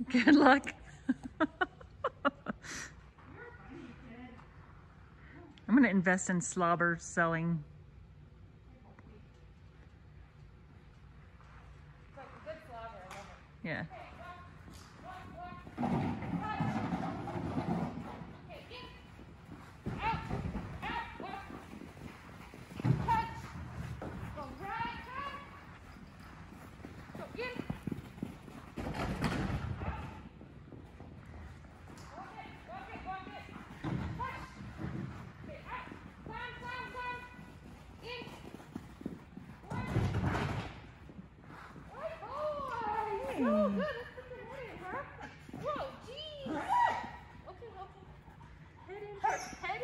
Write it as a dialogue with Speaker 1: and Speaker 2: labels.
Speaker 1: Good luck. I'm going to invest in slobber selling.
Speaker 2: It's like a good slobber. I love it.
Speaker 1: Yeah.
Speaker 2: Oh, good. That's the morning, huh? Whoa, geez. Okay. Head in. Head